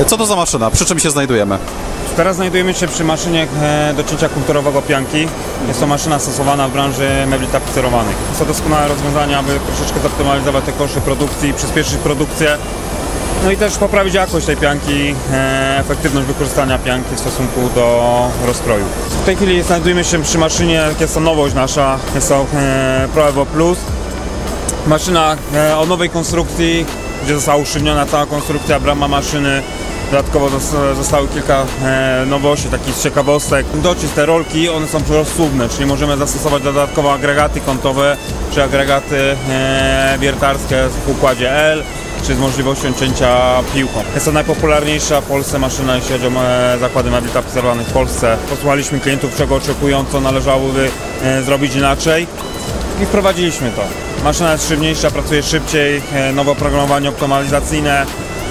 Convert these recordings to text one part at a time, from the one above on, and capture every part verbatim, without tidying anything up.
Co to za maszyna? Przy czym się znajdujemy? Teraz znajdujemy się przy maszynie do cięcia kulturowego pianki. Jest to maszyna stosowana w branży mebli tapicerowanych. Jest to doskonałe rozwiązanie, aby troszeczkę zoptymalizować te koszty produkcji, przyspieszyć produkcję, no i też poprawić jakość tej pianki, efektywność wykorzystania pianki w stosunku do rozkroju. W tej chwili znajdujemy się przy maszynie, jest to nowość nasza, jest to Pro Evo Plus. Maszyna o nowej konstrukcji, gdzie została usztywniona cała konstrukcja, brama maszyny. Dodatkowo zostały kilka nowości, takich ciekawostek. Docisk, te rolki, one są rozsuwne, czyli możemy zastosować dodatkowo agregaty kątowe, czy agregaty wiertarskie w układzie L, czy z możliwością cięcia piłką. Jest to najpopularniejsza w Polsce maszyna, jeśli chodzi o zakłady mebli tapicerowanych w Polsce. Posłuchaliśmy klientów, czego oczekują, co należałoby zrobić inaczej i wprowadziliśmy to. Maszyna jest szybniejsza, pracuje szybciej, nowe oprogramowanie optymalizacyjne,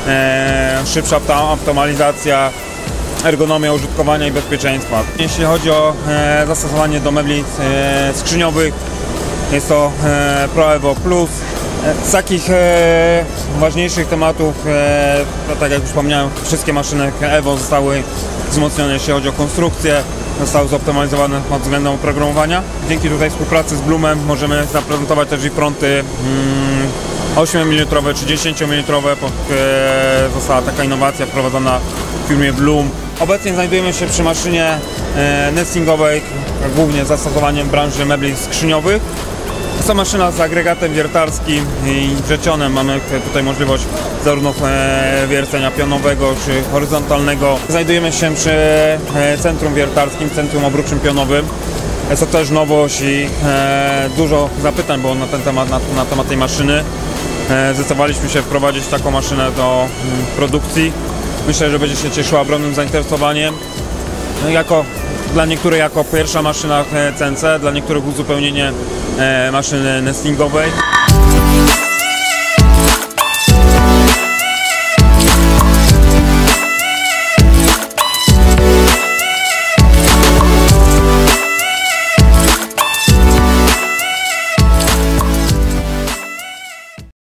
szybsza optymalizacja, ergonomia użytkowania i bezpieczeństwa. Jeśli chodzi o zastosowanie do mebli skrzyniowych, jest to Pro Evo Plus. Z takich e, ważniejszych tematów, e, no tak jak już wspomniałem, wszystkie maszyny Evo zostały wzmocnione, jeśli chodzi o konstrukcję, zostały zoptymalizowane pod względem oprogramowania. Dzięki tutaj współpracy z Bloomem możemy zaprezentować też i fronty mm, osiem milimetrów czy dziesięć milimetrów. E, została taka innowacja wprowadzona w firmie Bloom. Obecnie znajdujemy się przy maszynie e, nestingowej, głównie z zastosowaniem branży mebli skrzyniowych. Jest to maszyna z agregatem wiertarskim i wrzecionem. Mamy tutaj możliwość zarówno wiercenia pionowego czy horyzontalnego. Znajdujemy się przy centrum wiertarskim, centrum obróbczym pionowym. Jest to też nowość i dużo zapytań było na ten temat, na, na temat tej maszyny. Zdecydowaliśmy się wprowadzić taką maszynę do produkcji. Myślę, że będzie się cieszyła ogromnym zainteresowaniem. No jako Dla niektórych jako pierwsza maszyna C N C, dla niektórych uzupełnienie maszyny nestingowej.